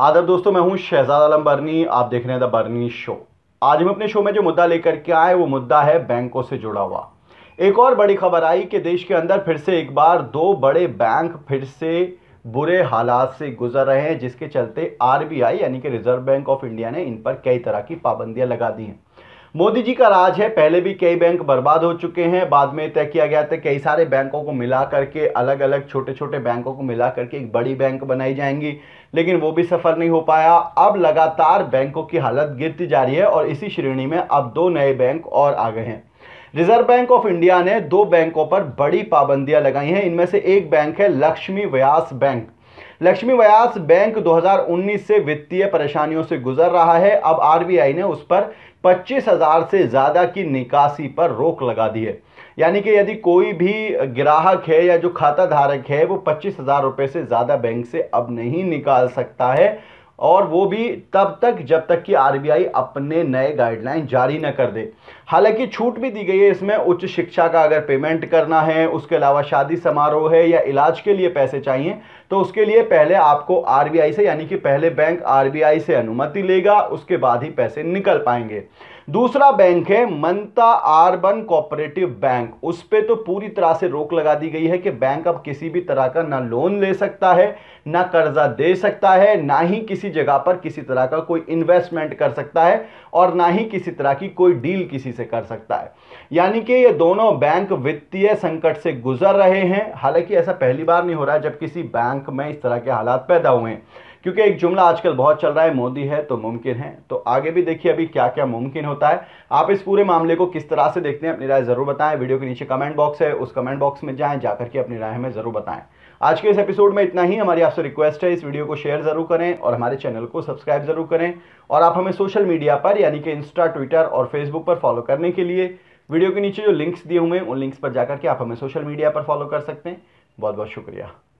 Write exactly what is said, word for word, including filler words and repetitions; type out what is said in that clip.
आदब दोस्तों, मैं हूं शहजाद आलम बर्नी। आप देख रहे हैं द बर्नी शो। आज हम अपने शो में जो मुद्दा लेकर के आए वो मुद्दा है बैंकों से जुड़ा हुआ। एक और बड़ी खबर आई कि देश के अंदर फिर से एक बार दो बड़े बैंक फिर से बुरे हालात से गुजर रहे हैं, जिसके चलते आरबीआई यानी कि रिजर्व बैंक ऑफ इंडिया ने इन पर कई तरह की पाबंदियां लगा दी हैं। मोदी जी का राज है, पहले भी कई बैंक बर्बाद हो चुके हैं। बाद में तय किया गया था कई सारे बैंकों को मिला करके, अलग अलग छोटे छोटे बैंकों को मिला करके एक बड़ी बैंक बनाई जाएंगी, लेकिन वो भी सफल नहीं हो पाया। अब लगातार बैंकों की हालत गिरती जा रही है और इसी श्रेणी में अब दो नए बैंक और आ गए हैं। रिजर्व बैंक ऑफ इंडिया ने दो बैंकों पर बड़ी पाबंदियां लगाई हैं। इनमें से एक बैंक है लक्ष्मी विलास बैंक। लक्ष्मी विलास बैंक दो हज़ार उन्नीस से वित्तीय परेशानियों से गुजर रहा है। अब आरबीआई ने उस पर पच्चीस हजार से ज्यादा की निकासी पर रोक लगा दी है। यानी कि यदि कोई भी ग्राहक है या जो खाता धारक है वो पच्चीस हजार रुपए से ज्यादा बैंक से अब नहीं निकाल सकता है, और वो भी तब तक जब तक कि आरबीआई अपने नए गाइडलाइन जारी न कर दे। हालांकि छूट भी दी गई है इसमें। उच्च शिक्षा का अगर पेमेंट करना है, उसके अलावा शादी समारोह है या इलाज के लिए पैसे चाहिए, तो उसके लिए पहले आपको आरबीआई से, यानी कि पहले बैंक आरबीआई से अनुमति लेगा, उसके बाद ही पैसे निकल पाएंगे। दूसरा बैंक है मनता अर्बन कोऑपरेटिव बैंक। उस पे तो पूरी तरह से रोक लगा दी गई है कि बैंक अब किसी भी तरह का ना लोन ले सकता है, ना कर्जा दे सकता है, ना ही किसी जगह पर किसी तरह का कोई इन्वेस्टमेंट कर सकता है, और ना ही किसी तरह की कोई डील किसी से कर सकता है। यानी कि ये दोनों बैंक वित्तीय संकट से गुजर रहे हैं। हालांकि ऐसा पहली बार नहीं हो रहा है जब किसी बैंक में इस तरह के हालात पैदा हुए हैं, क्योंकि एक जुमला आजकल बहुत चल रहा है, मोदी है तो मुमकिन है। तो आगे भी देखिए अभी क्या क्या मुमकिन होता है। आप इस पूरे मामले को किस तरह से देखते हैं, अपनी राय जरूर बताएं। वीडियो के नीचे कमेंट बॉक्स है, उस कमेंट बॉक्स में जाएं, जाकर के अपनी राय हमें जरूर बताएं। आज के इस एपिसोड में इतना ही। हमारी आपसे रिक्वेस्ट है, इस वीडियो को शेयर जरूर करें और हमारे चैनल को सब्सक्राइब जरूर करें। और आप हमें सोशल मीडिया पर यानी कि इंस्टा, ट्विटर और फेसबुक पर फॉलो करने के लिए वीडियो के नीचे जो लिंक्स दिए हुए हैं उन लिंक्स पर जाकर के आप हमें सोशल मीडिया पर फॉलो कर सकते हैं। बहुत बहुत शुक्रिया।